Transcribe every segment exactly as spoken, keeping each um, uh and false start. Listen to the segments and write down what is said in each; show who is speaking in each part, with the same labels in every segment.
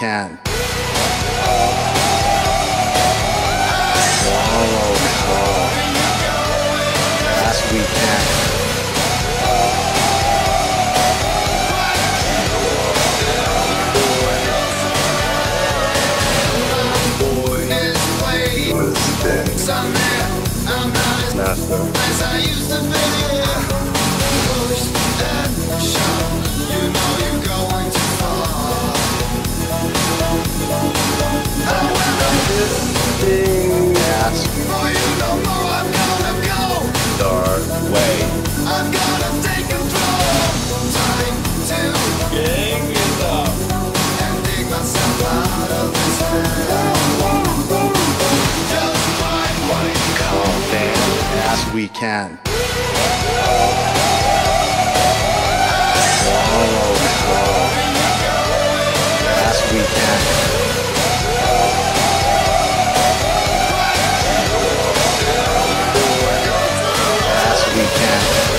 Speaker 1: can. Swallow call. Yes, we can.
Speaker 2: Master.
Speaker 3: As I used to be, push and shove, you know you're going too far. However,
Speaker 2: This thing
Speaker 1: Yes.
Speaker 3: for you no more, I'm gonna go.
Speaker 2: dark way.
Speaker 3: I'm gonna take control. Time to
Speaker 2: Gang it up.
Speaker 3: and dig myself out of this hell. Just find what it
Speaker 1: Calm down. Yes, we can. Swallow call. Yes, we can. Yes, we can.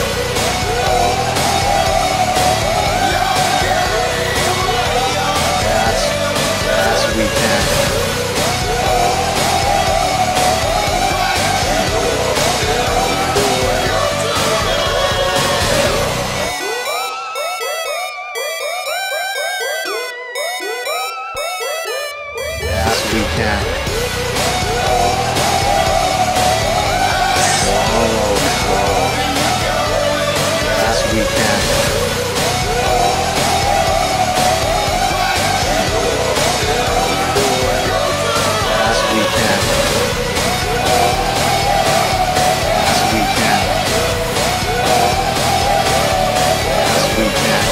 Speaker 1: Yes, yes, we can. Yes, we can. Swallow call. Yes, we can. Yes, we can. Yes, we can. Yes, we can.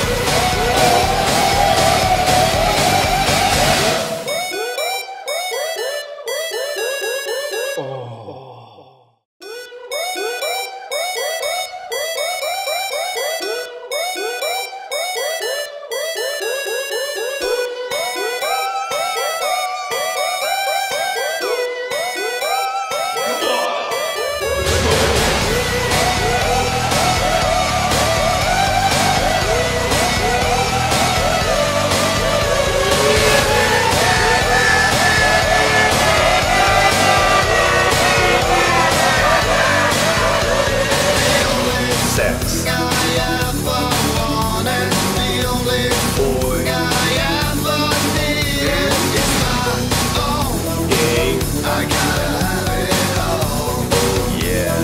Speaker 2: Sex.
Speaker 3: I ever wanted, the only boy I ever needed is my own.
Speaker 2: Gang.
Speaker 3: I gotta have it all.
Speaker 2: Yeah.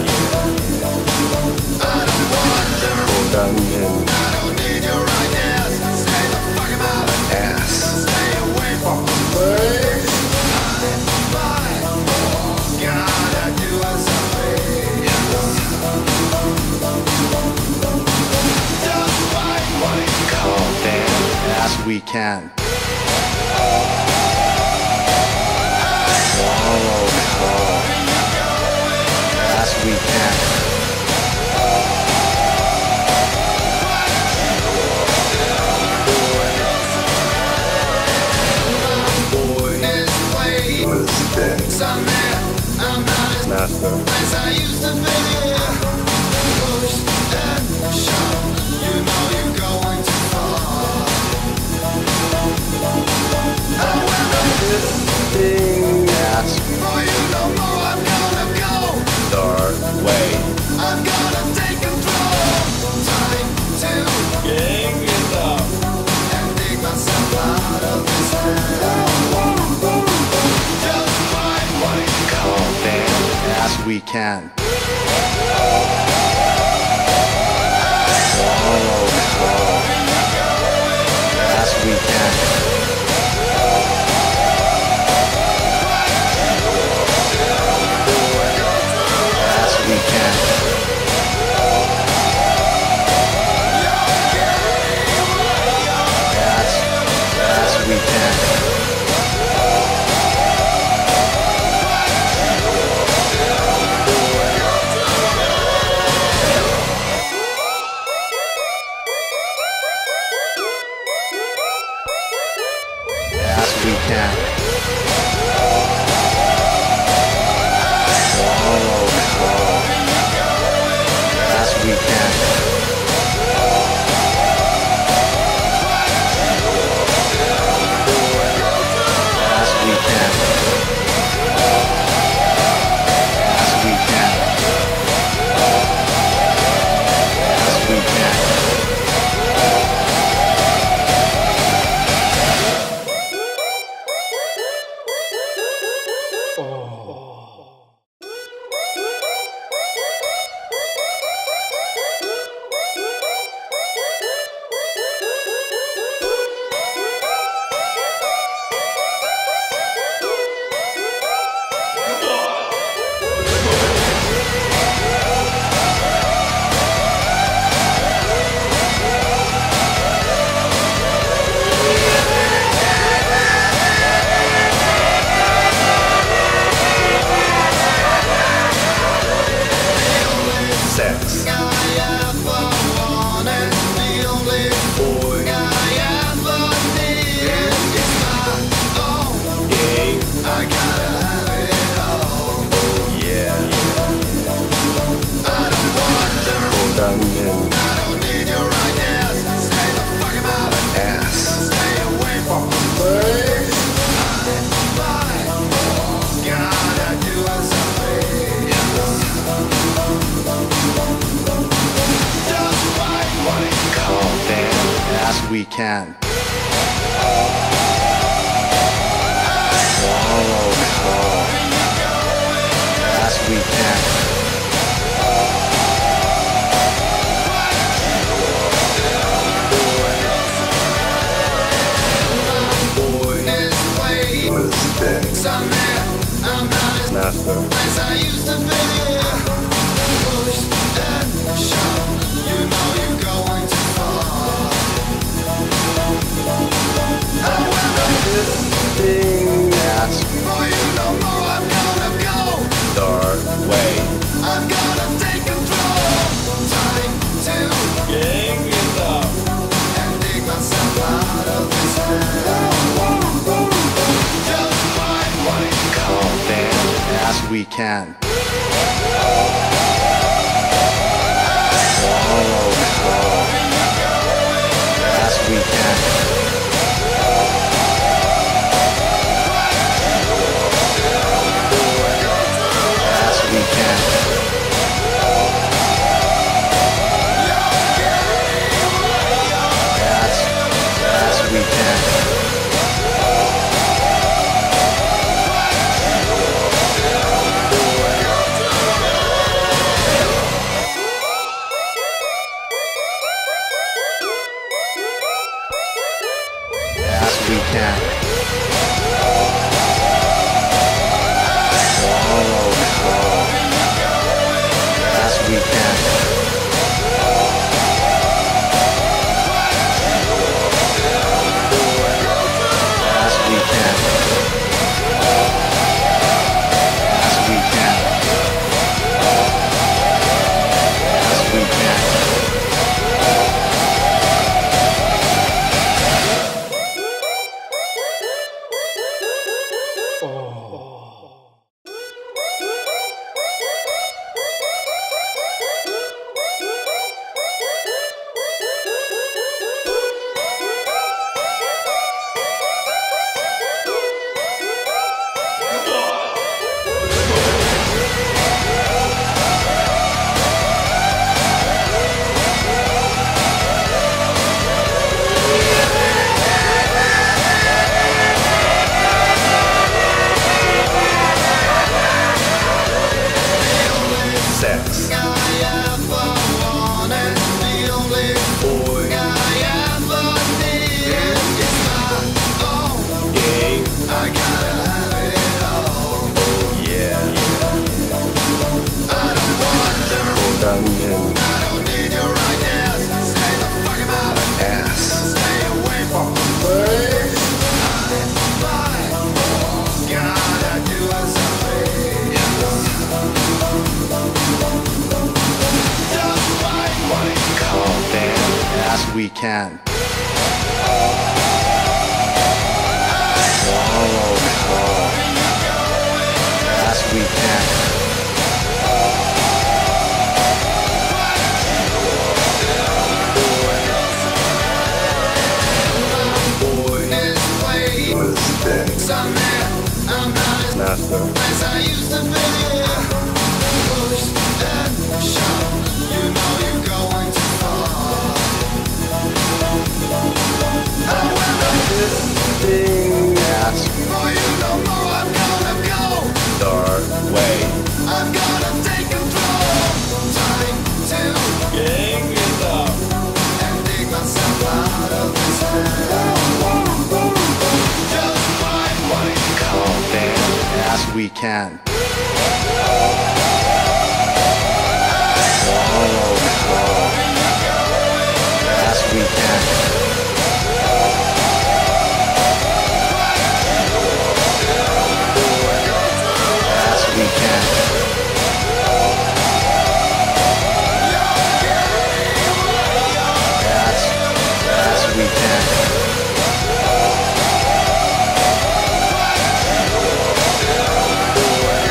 Speaker 3: I don't want your,
Speaker 2: Dungeon.
Speaker 3: I don't need your ideas. Stay the fuck out of
Speaker 2: Ass.
Speaker 3: Stay away from the place. I'm fine. Gotta do as I please. Just find what it
Speaker 1: Calm down. Yes, we can. Swallow call. Yes, we can.
Speaker 3: is played.
Speaker 2: What is this?
Speaker 3: Someday I'm not as
Speaker 2: Master.
Speaker 3: as I used to be. Push and shove, you know you're going too far. However,
Speaker 2: This thing
Speaker 1: Yes.
Speaker 3: for you no more, I'm gonna go.
Speaker 2: dark way.
Speaker 3: I'm gonna take control. Time to
Speaker 2: Gang it up.
Speaker 3: and dig myself out of this hell. Just find what it
Speaker 1: Calm down. Yes, we can. Swallow call. Yes, we can. Yes, we can. Yes, yes, we can. we can. Swallow it all. As we can.
Speaker 2: Mistakes. Master.
Speaker 3: As I used to be, push and shove. You know you're going too far. I went up this
Speaker 2: Thing.
Speaker 1: Yes.
Speaker 3: for you no more. I'm gonna go.
Speaker 2: Dark way.
Speaker 3: I'm gonna take control. Time to
Speaker 2: Gang it up.
Speaker 3: and dig myself out of this hell. Just find what it
Speaker 1: Calm down. As we can. Swallow it all. As we can. As we can. As, as we can. As we can. Swallow it all. As we can. As we can. As we can. As we can.
Speaker 2: Sex.
Speaker 3: I ever wanted, the only boy I ever needed is my own.
Speaker 2: Gang.
Speaker 3: I gotta have it all.
Speaker 2: Yeah.
Speaker 3: I don't want them.
Speaker 2: Dungeon.
Speaker 3: I don't need your ideas. Stay the fuck out of it.
Speaker 2: Ass.
Speaker 3: Stay away from the place. I'm fine. Gotta do as I please. Just find what it
Speaker 1: Calm down. As we can. Swallow it all. As we can.
Speaker 3: is way.
Speaker 2: Mistakes.
Speaker 3: Some man, I'm not as
Speaker 2: Master.
Speaker 3: as I used to be. Push and shove. You know you're going too far. I went up this
Speaker 2: Thing.
Speaker 1: Yes.
Speaker 3: for you no more. I'm gonna go.
Speaker 2: Dark way.
Speaker 3: I'm gonna take control. Time to
Speaker 2: Gang it up.
Speaker 3: and dig myself out of this hell. Just find what it
Speaker 1: Calm down. As we can. Swallow it all. As we can. As we can. As, as we can.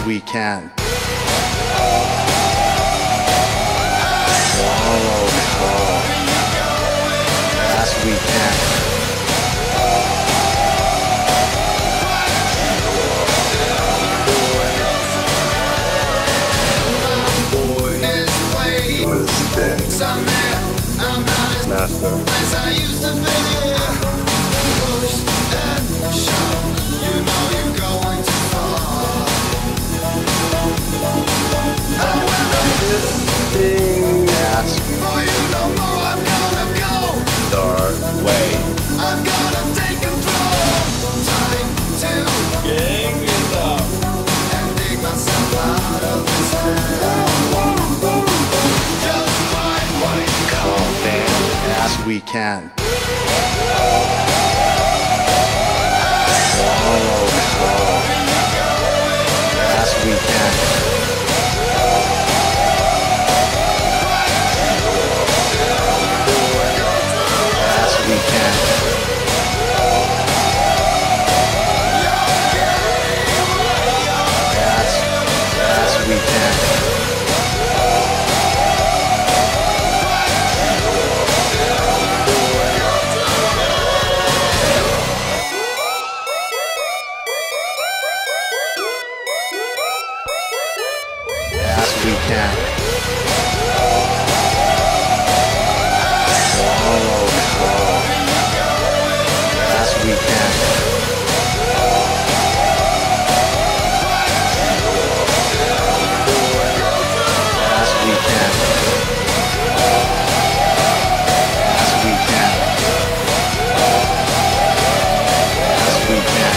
Speaker 1: we can. Swallow it all as we can.
Speaker 2: Master.
Speaker 3: As I used to be, push and shove. You know you're going too far. And when I'm
Speaker 2: Ding.
Speaker 1: Yes,
Speaker 3: for you no more, I'm gonna go.
Speaker 2: Dark way.
Speaker 3: I'm gonna take control. Time to
Speaker 2: Gang it up.
Speaker 3: and dig myself out of this hell. Just find what it
Speaker 1: calm down as we can. Swallow it all as we can. As we can. As, as we can. As we can. Swallow it all as we can. As we can. As we can. As we can.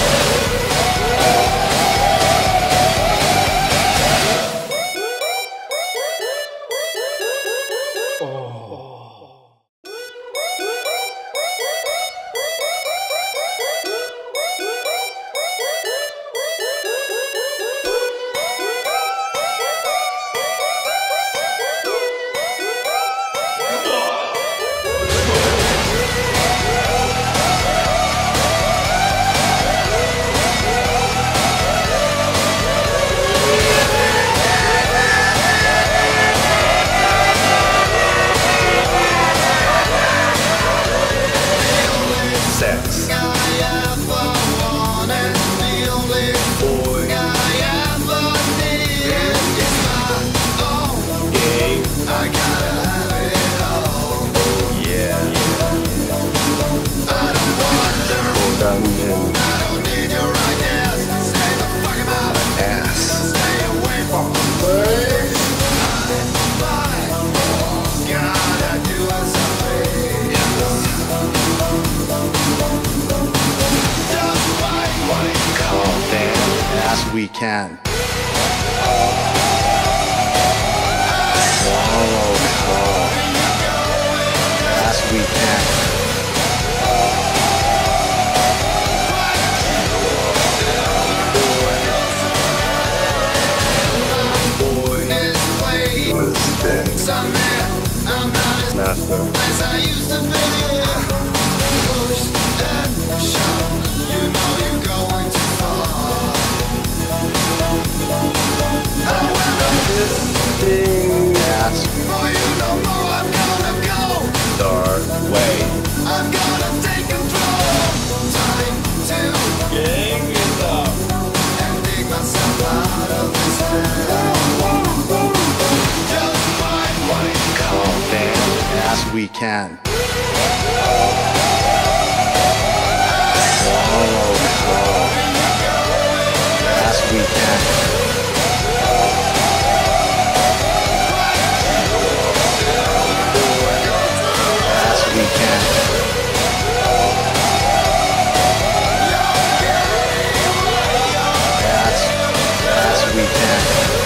Speaker 2: Sex.
Speaker 3: I ever wanted, the only boy I ever needed is my own.
Speaker 2: Gang.
Speaker 3: I gotta have it all.
Speaker 2: Yeah.
Speaker 3: I don't want to,
Speaker 2: Dungeon.
Speaker 3: I don't need your ideas. Stay the fuck about it.
Speaker 2: Ass.
Speaker 3: Stay away from the place. I gotta do as I please. Just find what it
Speaker 1: Calm down as we can. Swallow it all as we can.
Speaker 3: is played. Somehow I'm not as
Speaker 2: Master.
Speaker 3: as I used to be. Push and shove. You know you're going too far. And when I'm
Speaker 2: Ding.
Speaker 1: Yes,
Speaker 3: for you no more, I'm gonna go.
Speaker 2: Dark way.
Speaker 3: I'm gonna take control. Time to
Speaker 2: Gang it up.
Speaker 3: and dig myself out of this hell. Just find what it
Speaker 1: calm down as we can. Swallow it all as we can. As we can. As, as we can.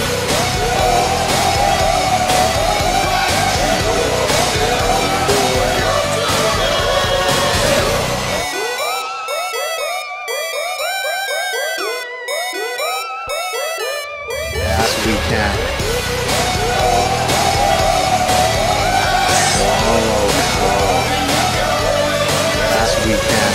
Speaker 1: As we can. Swallow it all as we can.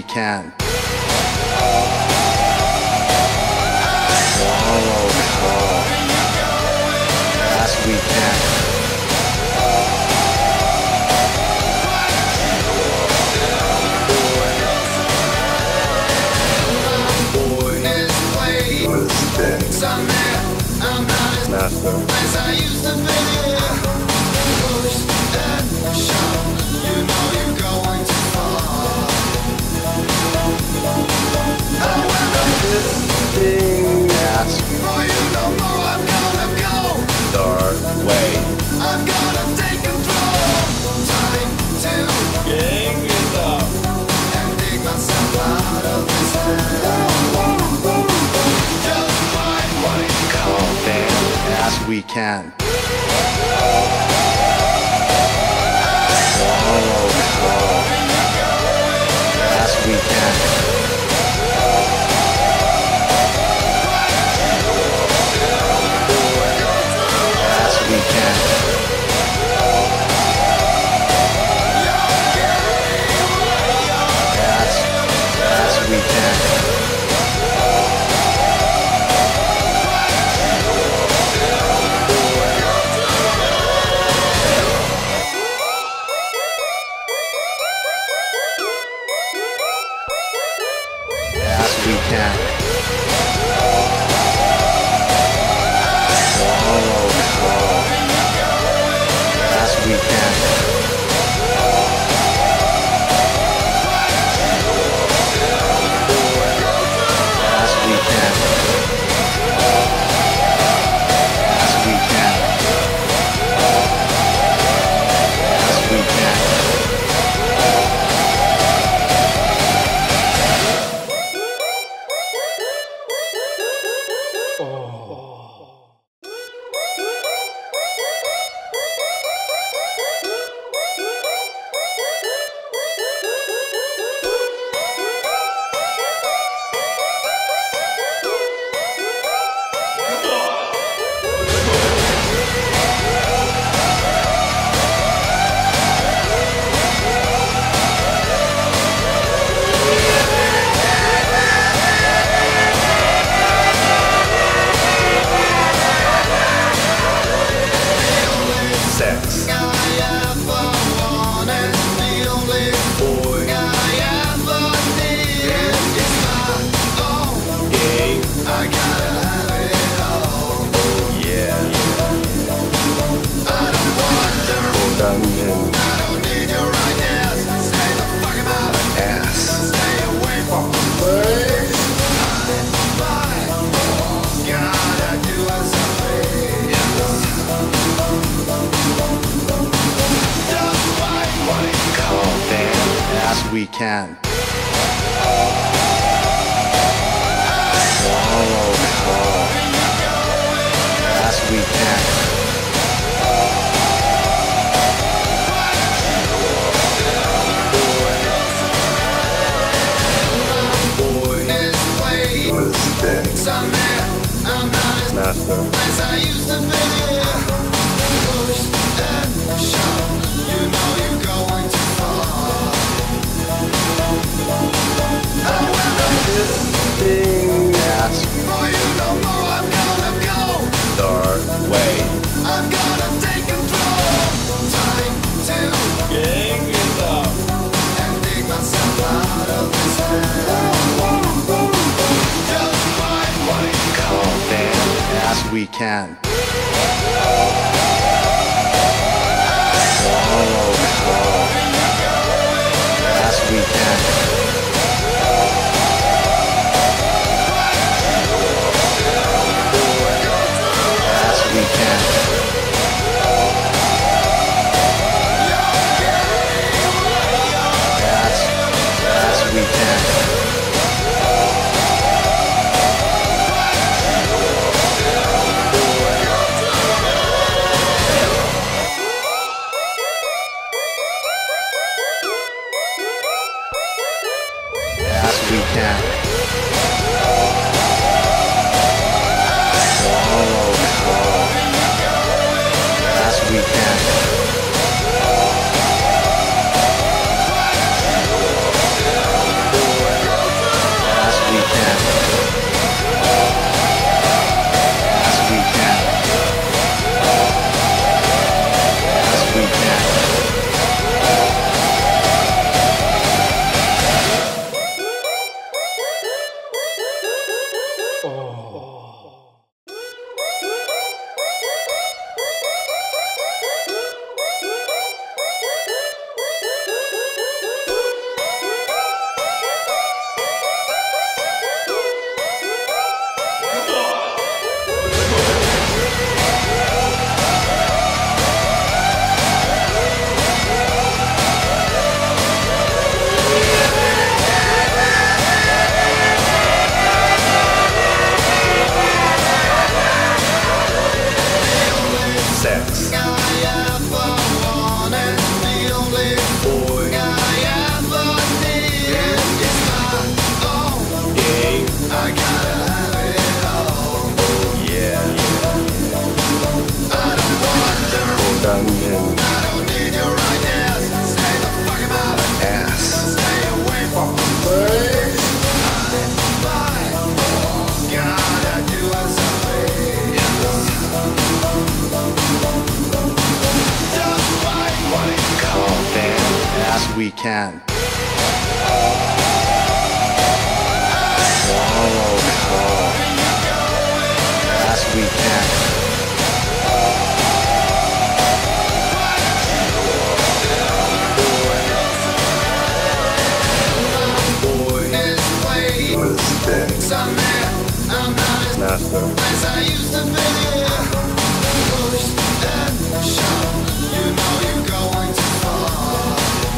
Speaker 1: we can. Swallow it all as we can.
Speaker 2: Master.
Speaker 3: As I used to be, push and shove, you know you're going too far. And when I'm
Speaker 2: Thing.
Speaker 1: Yes,
Speaker 3: for you no more, I'm gonna go.
Speaker 2: Dark way.
Speaker 3: I'm gonna take control. Time to
Speaker 2: Gang is up.
Speaker 3: and dig myself out of this hell. Just find what
Speaker 1: calm down as we can. Swallow it all as we can. As we can. As, as we can. As we can. Swallow it all as we can. As we can. As we can. As we can.
Speaker 2: Sex.
Speaker 3: I ever wanted, the only boy I ever needed is my own.
Speaker 2: Gang.
Speaker 3: I gotta have it all.
Speaker 2: Yeah.
Speaker 3: I don't want your,
Speaker 2: Dungeon.
Speaker 3: I don't need your ideas. Stay the fuck about it.
Speaker 2: Ass.
Speaker 3: Stay away from the place. I, gotta do as I please. Just find what it
Speaker 1: Calm down as we can. Swallow it all as we can.
Speaker 3: is played. Some man, I'm not as
Speaker 2: Master.
Speaker 3: as I used to be. Push and shove, you know you're going too far. And when I'm
Speaker 2: Thing.
Speaker 1: Yes,
Speaker 3: for you no more, I'm gonna go.
Speaker 2: Dark way.
Speaker 3: I'm gonna take control. Time to
Speaker 2: Gang is up.
Speaker 3: and dig myself out of this hell. Just find what it
Speaker 1: calm down as we can. Swallow it all as we can. As we can. As, as we can. As we can. Swallow it all as we can. can. Swallow it all. Fast we can.
Speaker 2: Master.
Speaker 3: As I used to be, push and shove. You know you're going too far.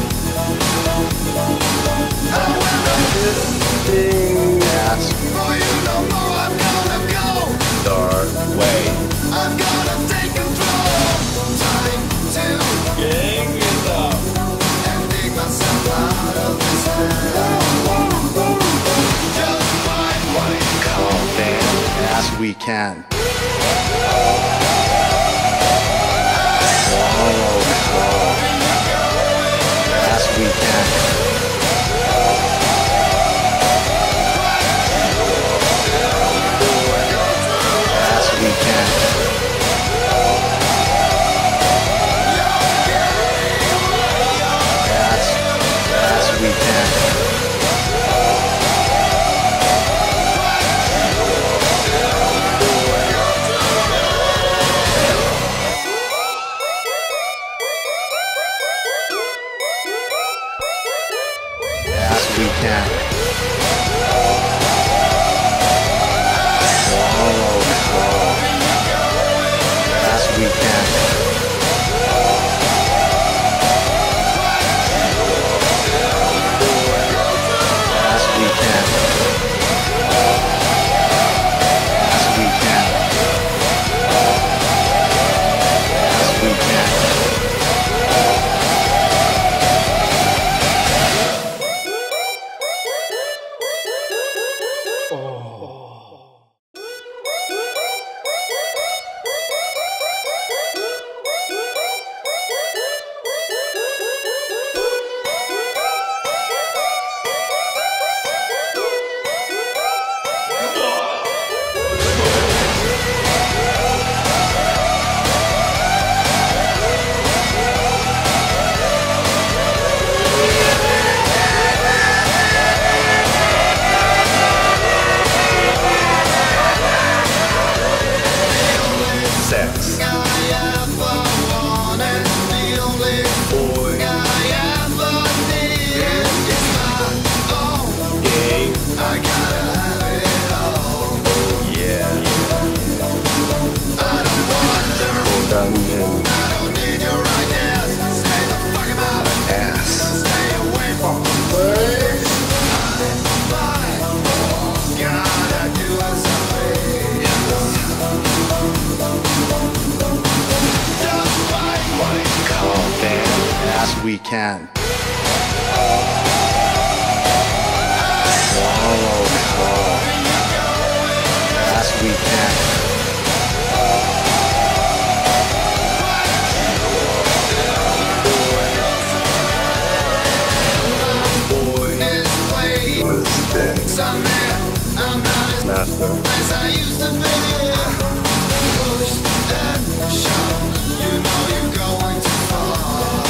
Speaker 3: I went up this
Speaker 2: Thing.
Speaker 1: Yes.
Speaker 3: for you no more. I'm gonna go.
Speaker 2: Dark way.
Speaker 3: I'm gonna take control. Time to
Speaker 2: Gang is up.
Speaker 3: and dig myself out of this hell. Just find what it
Speaker 1: Calm down. Fast we can. Swallow it all. Fast we can. Fast we can. Fast, fast we can. Fast we can. Swallow it all. Fast we can. Fast we can. Fast we can. Fast we can.
Speaker 2: Sex.
Speaker 3: I ever wanted, the only boy I ever needed is my own.
Speaker 2: Gang.
Speaker 3: I gotta have it all.
Speaker 2: Yeah.
Speaker 3: I don't want to,
Speaker 2: Dungeon.
Speaker 3: I don't need your ideas. Stay the fuck about it.
Speaker 2: Ass.
Speaker 3: Stay away from the place. I'm fine. Gotta do as I please. Just find what it's
Speaker 1: Calm down. Fast we can. Swallow it all. Fast we can.
Speaker 3: is played.
Speaker 2: Mistake.
Speaker 3: Some man, I'm not as
Speaker 2: Master.
Speaker 3: as I used to be. Push and shove. You know you're going too far.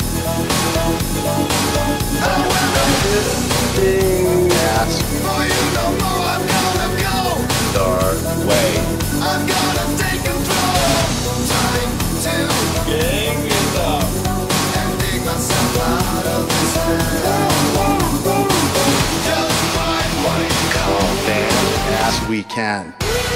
Speaker 3: I went up this
Speaker 2: Thing.
Speaker 1: Yes.
Speaker 3: for you no more. I'm gonna go.
Speaker 2: Dark way.
Speaker 3: I'm gonna take control. Time to
Speaker 2: Gang is up.
Speaker 3: and dig myself out of this hell. Just find what it's
Speaker 1: Calm down. Fast we can.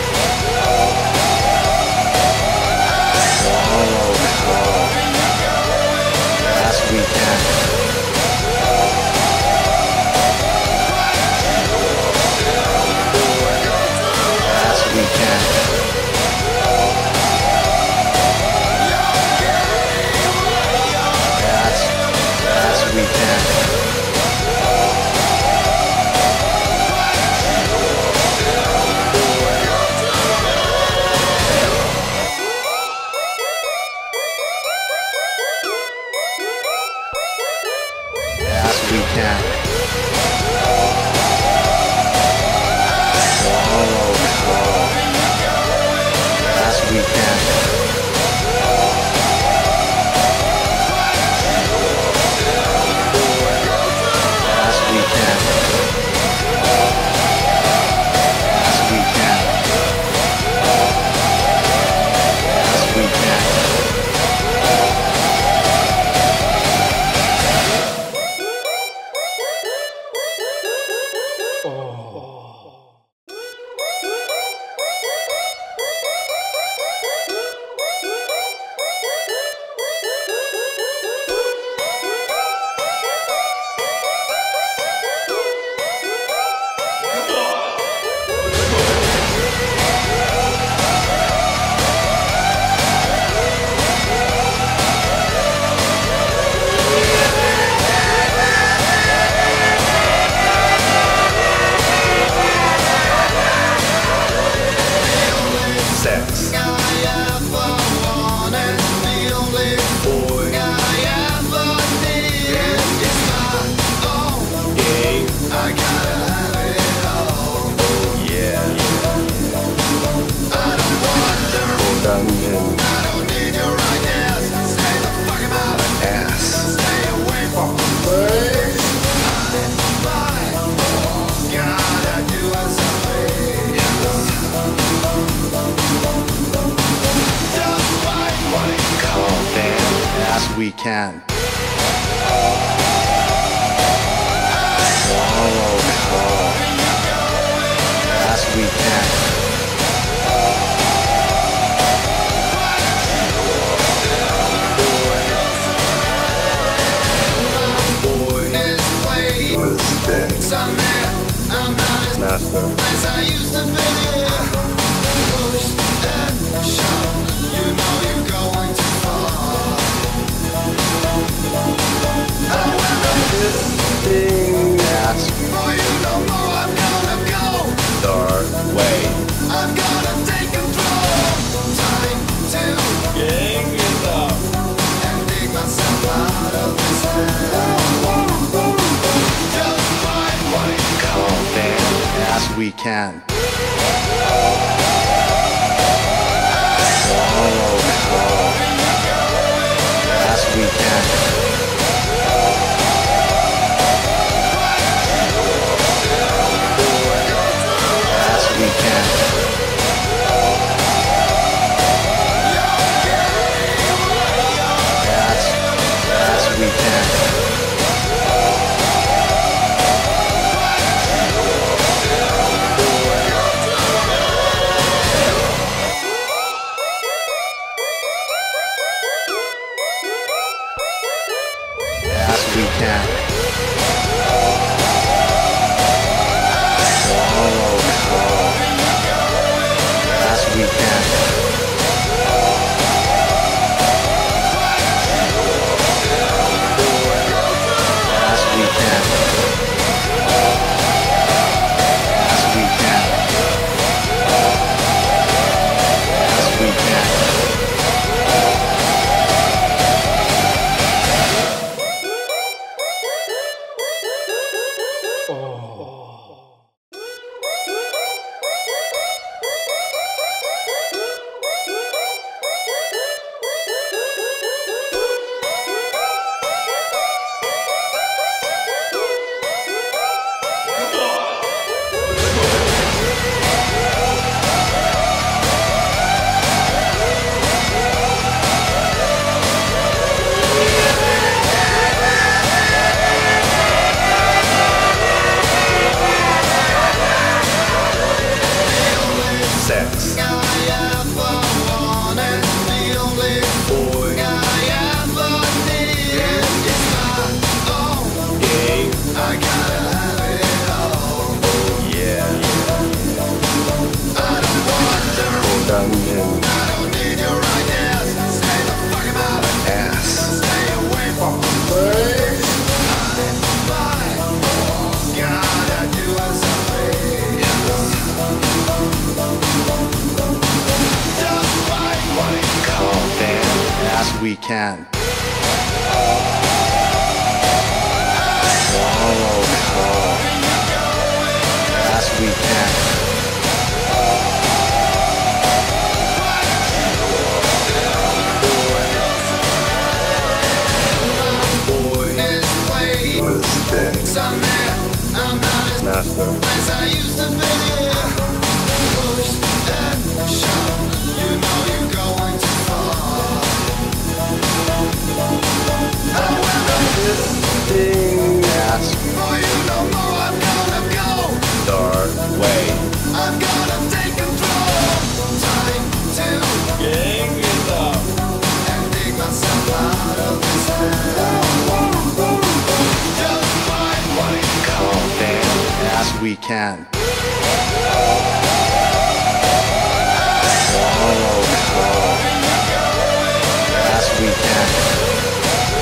Speaker 1: Swallow it all. Fast we can. Fast we can. Fast, fast we can. fast we can. Swallow control. Fast we can.
Speaker 2: Master.
Speaker 3: As I used to be, push and shove. You know you're going too far.
Speaker 2: This thing
Speaker 1: Fast.
Speaker 3: For you no more, I'm gonna go.
Speaker 2: dark way.
Speaker 3: I'm gonna take control. Time to
Speaker 2: Gang it up.
Speaker 3: and dig myself out of this hell. Just find what it
Speaker 1: Calm down. Fast we can. Swallow control. Fast we can. Fast we can. Fast, fast we can. Fast we can. Swallow control. Fast we can. Fast we can. Fast we can. Fast we can.
Speaker 2: Sex.
Speaker 3: I ever wanted, the only boy I ever needed is my own.
Speaker 2: Gang.
Speaker 3: I gotta have it all.
Speaker 2: Yeah.
Speaker 3: I don't want to,
Speaker 2: Dungeon.
Speaker 3: I don't need your ideas. Stay the fuck about it.
Speaker 2: Ass.
Speaker 3: Stay away from the place. I'm fine. All gotta do is obey. Just find what it
Speaker 1: Calm down. Fast we can. Swallow control. Fast we can.
Speaker 3: is way. Some man, I'm not as
Speaker 2: Master.
Speaker 3: as I used to be. Push and shove. You know you're going too far.
Speaker 2: This thing
Speaker 1: Fast.
Speaker 3: For you no more, I'm gonna go.
Speaker 2: dark way.
Speaker 3: I'm gonna take control. Time to
Speaker 2: Gang it up.
Speaker 3: and dig myself out of this hell. Just find what it
Speaker 1: Calm down. Fast we can. Swallow control. Fast we can.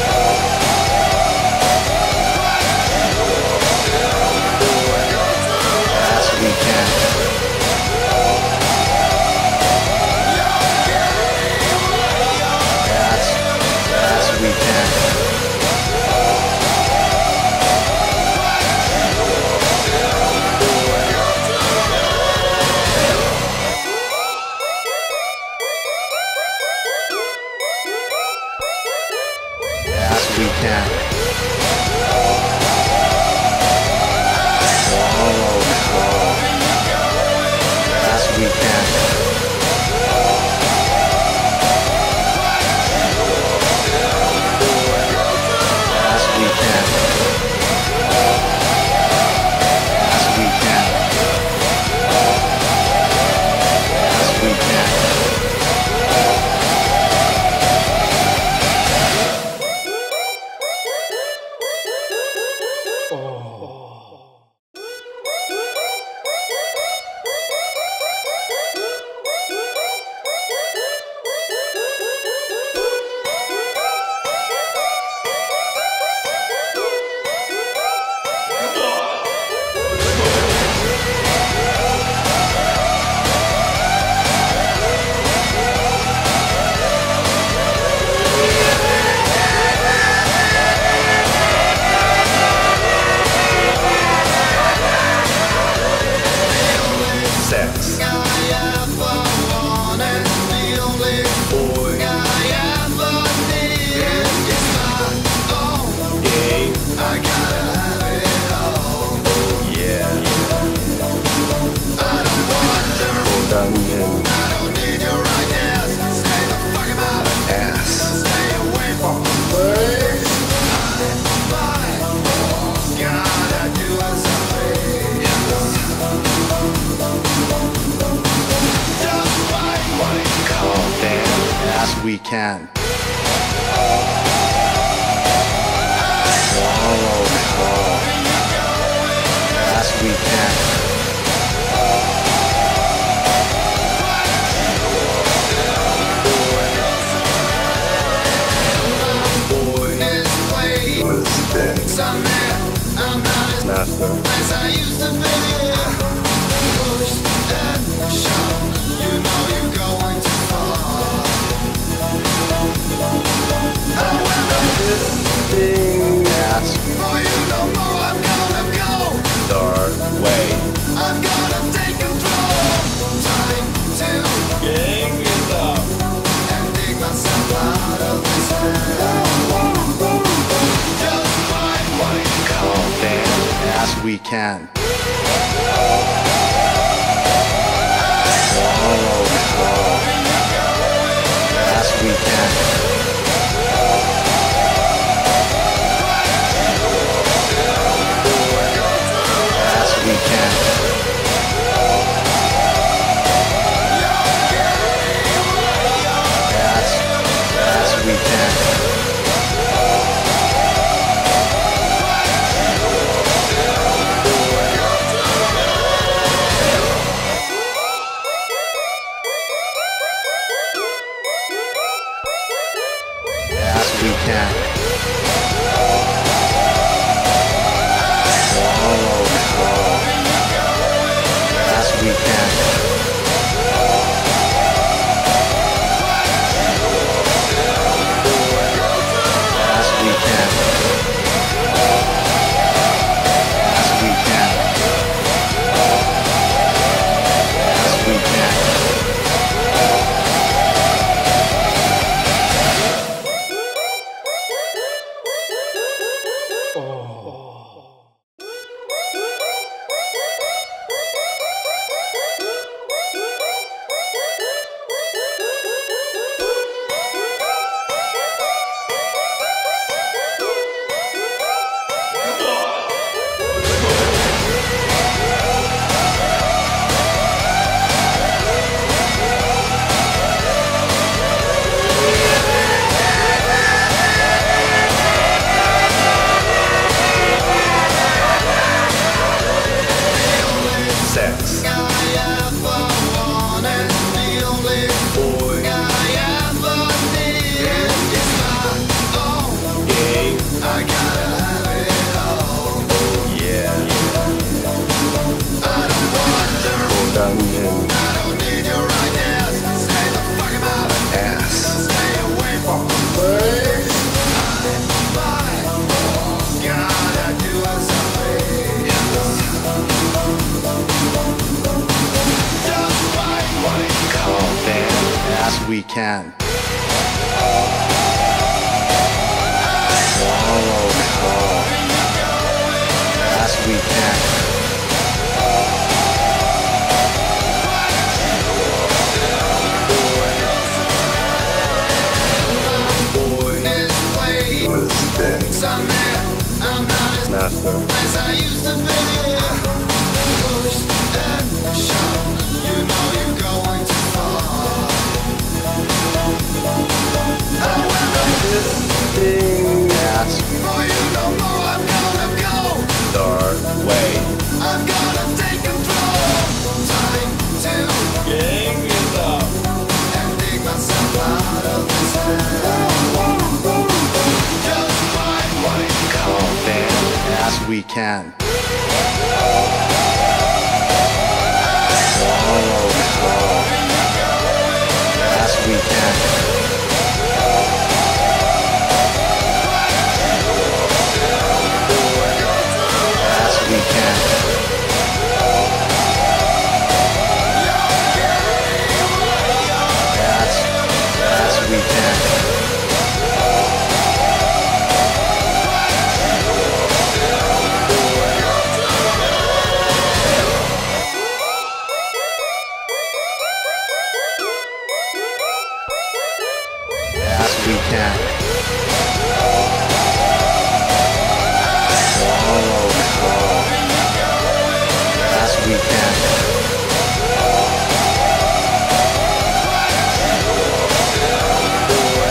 Speaker 1: Fast we can. Fast, fast we can. can. Swallow it all. Fast we can.
Speaker 2: Master.
Speaker 3: As I used to be, push and shove. You know you're going too far. I went up this
Speaker 2: Thing.
Speaker 1: Yes.
Speaker 3: for you no more. I'm gonna go.
Speaker 2: Dark way.
Speaker 3: I'm gonna take control. Time to
Speaker 2: Gang it up.
Speaker 3: and dig myself out of this hell. Just find what you
Speaker 1: Calm down. As we can. Swallow it all. Fast we can. Fast we can. Fast, fast we can. Fast we can. Swallow it all. Fast we can. Fast we can. Fast we can. Fast we can.
Speaker 2: Sex.
Speaker 3: I ever wanted, the only boy I ever needed is my own.
Speaker 2: Gang.
Speaker 3: I gotta have it all.
Speaker 2: Yeah.
Speaker 3: I don't want your,
Speaker 2: Dungeon.
Speaker 3: I don't need your ideas. Stay the fuck about it.
Speaker 2: Ass.
Speaker 3: Stay away from the place. I'm fine. Gotta do as I please. Just find what you
Speaker 1: Calm down. Fast we can. Swallow it all. Fast we can.
Speaker 3: is played. Someday I'm not as
Speaker 2: Master.
Speaker 3: as I used to be. Push and shove. You know you're going too far. I went up this
Speaker 2: Thing.
Speaker 1: Yes.
Speaker 3: for you no more. I'm gonna go.
Speaker 2: Dark way.
Speaker 3: I'm gonna take control. Time to
Speaker 2: Gang it up.
Speaker 3: and dig myself out of this hell. Just find what you
Speaker 1: Calm down. Fast we can. Swallow it all. Fast we can. Fast we can. Fast, fast we can. Fast we can. Swallow it all. Fast we can.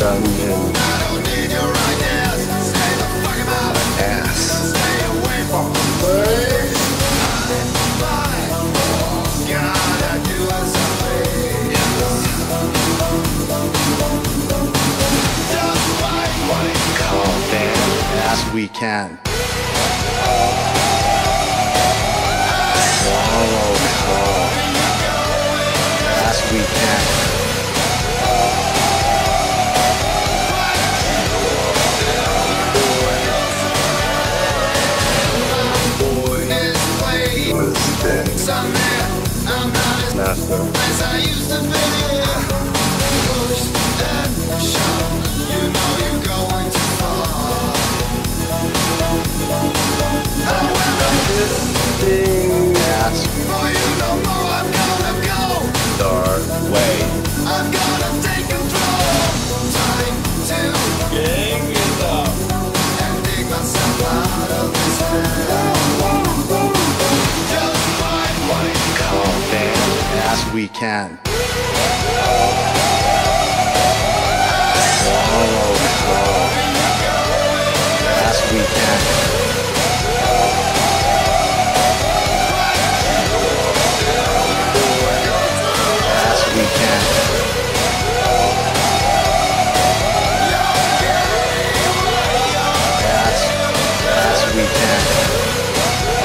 Speaker 2: dungeon.
Speaker 3: I don't need your ideas. Stay the fuck out of
Speaker 2: Ass.
Speaker 3: Stay away from the place. Gotta do something. Just like
Speaker 2: What it called then?
Speaker 1: as we can. Swallow call as we can.
Speaker 3: this place.
Speaker 2: Mistake.
Speaker 3: Somehow I'm not as
Speaker 2: Master.
Speaker 3: as I used to be. Push and shove, you know you're going too far. However,
Speaker 2: Thing.
Speaker 1: As
Speaker 3: for you no more, I'm gonna go.
Speaker 2: Dark way.
Speaker 3: I'm gonna take control. Time to
Speaker 2: Gang it up.
Speaker 3: and dig myself out of this hell. Just like
Speaker 2: What it called then?
Speaker 1: as we can. Swallow call as we can. As we can. As, as we can.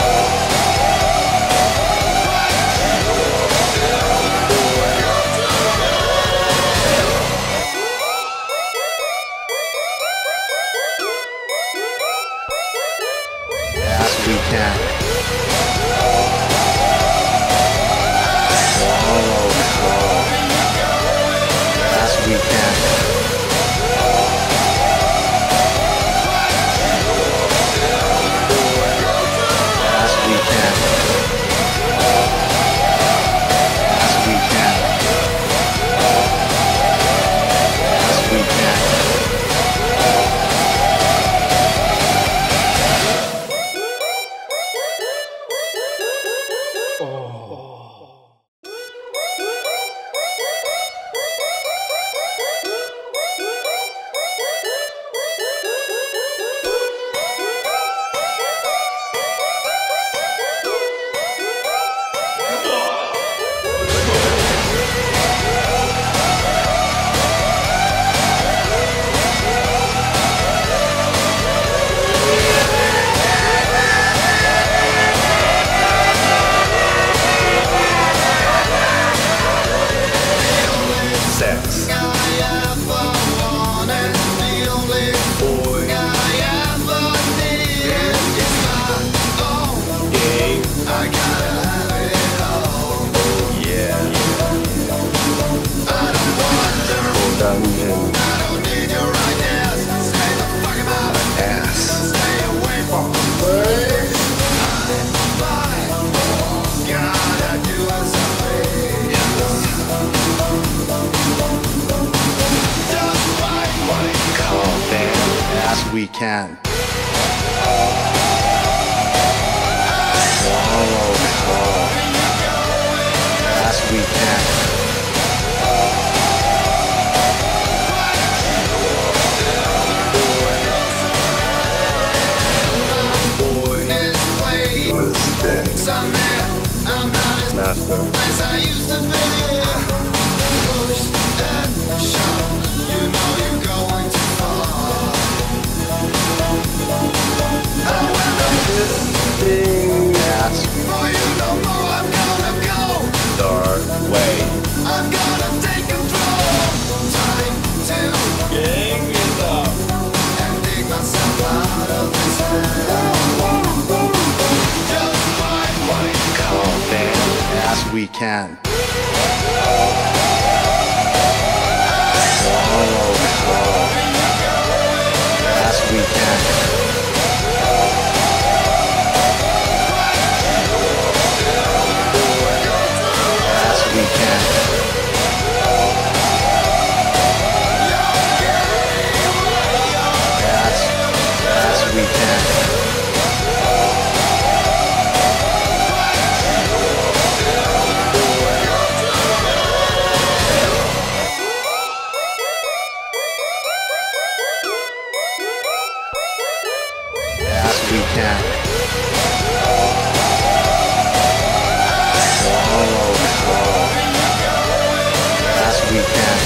Speaker 1: As we can. Swallow call as we can. As we can. As we can. As we can.
Speaker 2: Sex.
Speaker 3: I ever wanted, the only boy I ever needed is my own.
Speaker 2: Gang.
Speaker 3: I gotta have it all.
Speaker 2: Yeah.
Speaker 3: I don't want to,
Speaker 2: Dungeon.
Speaker 3: I don't need your ideas. Stay the fuck out of
Speaker 2: Ass.
Speaker 3: Stay away from the place. I'm fine. Gotta do something. Just like
Speaker 2: What it called then?
Speaker 1: As we can. Swallow call as we can.
Speaker 3: this place.
Speaker 2: Mistake.
Speaker 3: Somehow I'm not as
Speaker 2: Master.
Speaker 3: as I used to be. Push and shove, you know you're going too far. However,
Speaker 2: Thing.
Speaker 1: As
Speaker 3: for you no more, I'm gonna go.
Speaker 2: Dark way.
Speaker 3: I'm gonna take control. Time to
Speaker 2: Gang it up.
Speaker 3: and dig myself out of this hell. Just like
Speaker 2: What it called then?
Speaker 1: as we can. Swallow call as we can. As we can. As, as we can. can. Swallow it all. Yes, we can.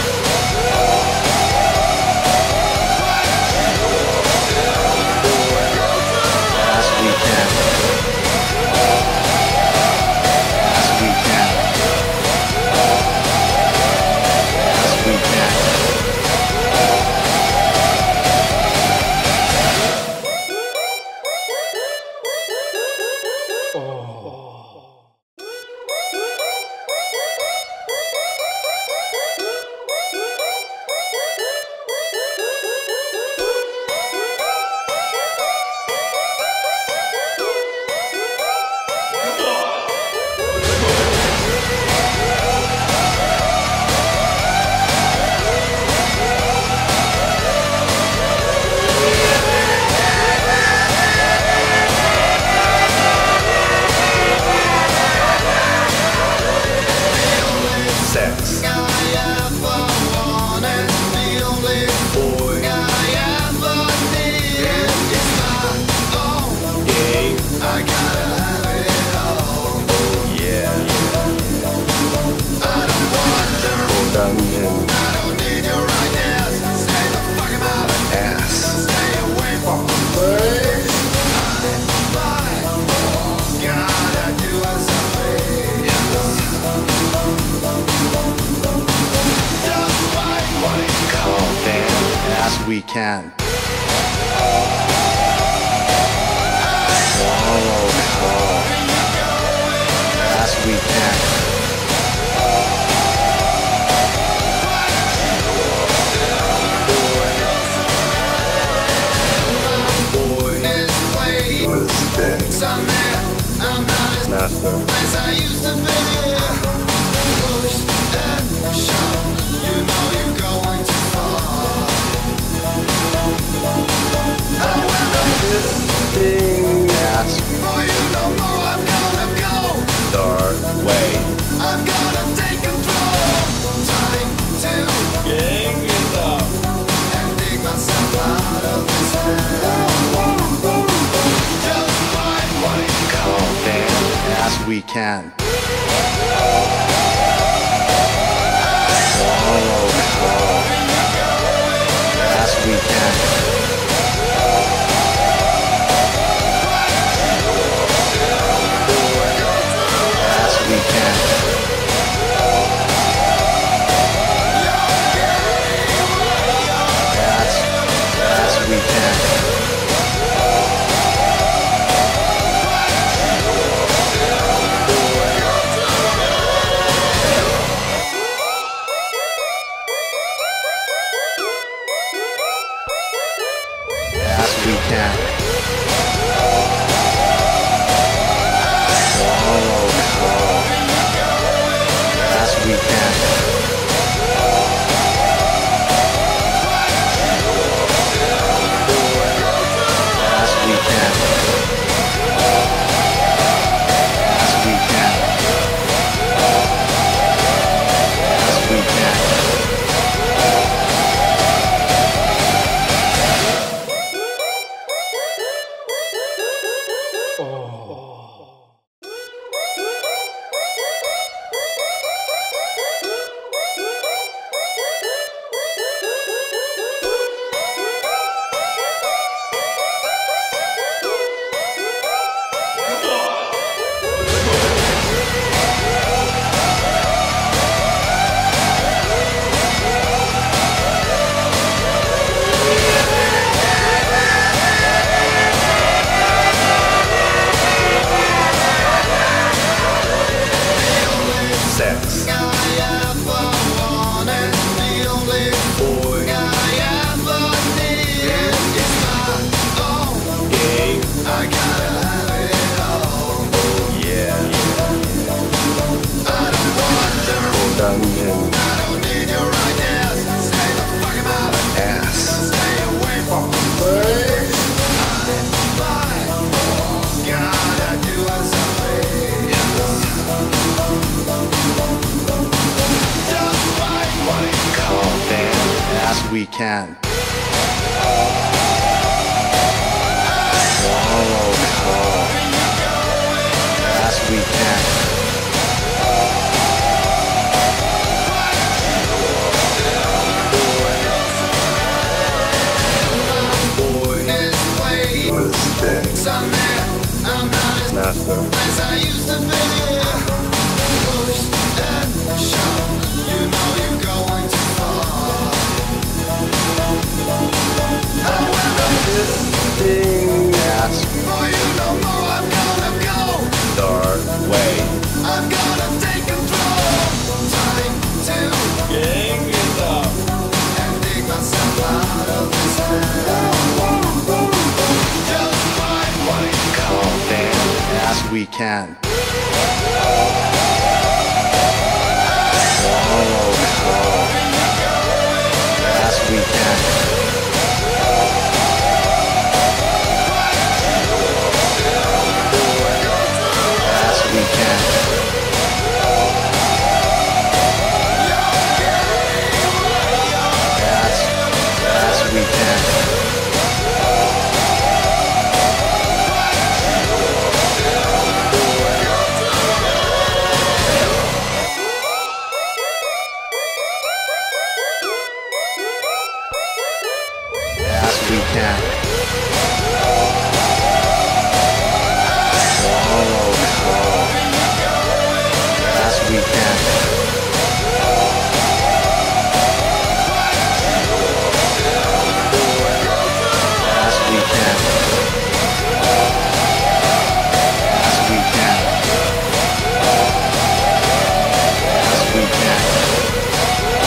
Speaker 1: Yes, we can. Yes, we can. Yes, we can.
Speaker 2: Sex. Gay.
Speaker 3: I gotta have it all.
Speaker 2: Yeah.
Speaker 3: I don't want to.
Speaker 2: Dungeon.
Speaker 3: I don't need your ideas. Stay the fuck about it.
Speaker 2: Ass.
Speaker 3: Stay away from the place. I'm fine. Gotta do as I please. Just like
Speaker 2: What it's called, Dan.
Speaker 1: Yes, we can. Swallow it all. Yes, we can.
Speaker 3: this way.
Speaker 2: Mistake.
Speaker 3: Someday I'm not as
Speaker 2: Master.
Speaker 3: as I used to be. Push and shove. You know you're going too far. I will not
Speaker 2: Thing.
Speaker 1: Yes,
Speaker 3: for you no more. I'm gonna go.
Speaker 2: Dark way.
Speaker 3: I'm gonna take control. Time to
Speaker 2: Gang is up.
Speaker 3: and dig myself out of this hell. Just like
Speaker 2: What it's called, Dan.
Speaker 1: yes, we can. Swallow it all. Yes, we can. Yes, we can. Yes, yes, we can. Yes, we can. Swallow it all. Yes, we can. Yes, we can. Yes, we can. Yes, we can.
Speaker 2: Sex.
Speaker 3: I ever wanted, the only boy I ever needed is my own.
Speaker 2: Gay.
Speaker 3: I gotta have it all.
Speaker 2: Yeah.
Speaker 3: I don't want to.
Speaker 2: Dungeon.
Speaker 3: I don't need your ideas. Stay the fuck about it.
Speaker 2: Ass.
Speaker 3: Stay away from the place. I'm fine. Gotta do as I please. Just like
Speaker 2: What it's called, Dan.
Speaker 1: Yes, we can. Swallow call. As we can.
Speaker 2: Master.
Speaker 3: As I used to be, push and shove. You know you're going too far. I went
Speaker 2: This thing
Speaker 1: Yes.
Speaker 3: for you no more. I'm gonna go.
Speaker 2: dark way.
Speaker 3: I'm gonna take control. Time to
Speaker 2: Gang it up.
Speaker 3: and dig myself out of this hell. Just find what it
Speaker 1: Calm down as we can. Swallow call. As we can. As we can. As, as we can. As we can. Swallow call. As we can. As we can. As we can. As we can.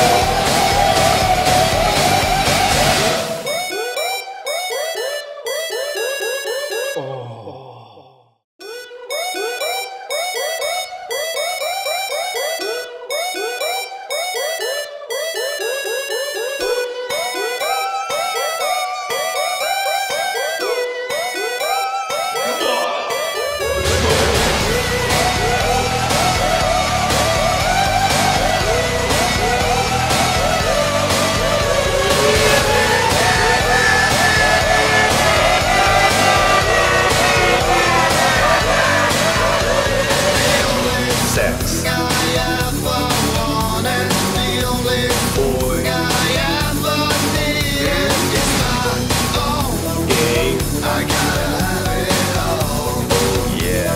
Speaker 2: Sex.
Speaker 3: I ever wanted, the only boy I ever needed is my own.
Speaker 2: Gang.
Speaker 3: I gotta have it all.
Speaker 2: Yeah.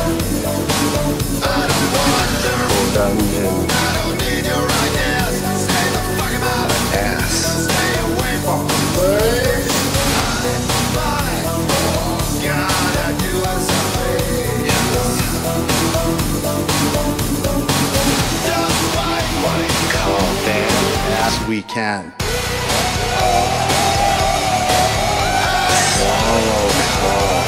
Speaker 3: I don't want to,
Speaker 2: Dungeon.
Speaker 3: I don't need your ideas. Stay the fuck about it.
Speaker 2: Ass.
Speaker 3: Stay away from the place. I, I, gotta do as I please. Just find what it
Speaker 1: Calm down as we can. Swallow call.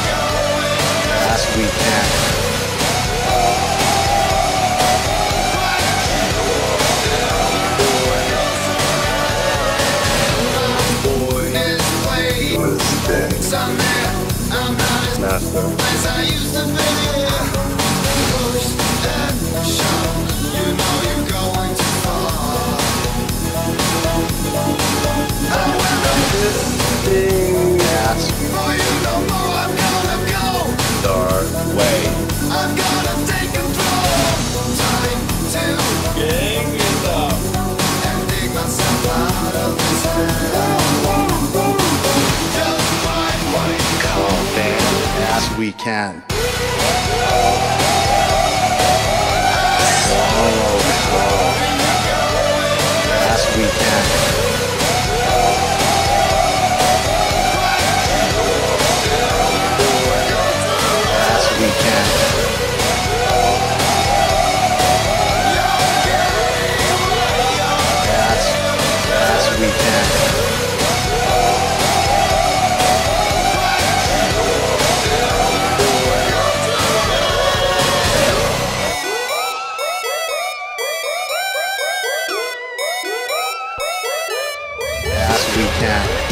Speaker 1: As we can.
Speaker 3: is played.
Speaker 2: Mistakes.
Speaker 3: I'm there, I'm not as
Speaker 2: Master.
Speaker 3: as I used to be. Push and shove. You know you're going too far. I went
Speaker 2: This thing
Speaker 1: Yes.
Speaker 3: for you no more. I'm gonna go.
Speaker 2: dark way.
Speaker 3: I'm gonna take control. Time to
Speaker 2: Gang it up.
Speaker 3: and dig myself out of this hell. Just find what it
Speaker 1: Calm down as we can. Swallow call. As we can. As we can. As, as we can. As we can.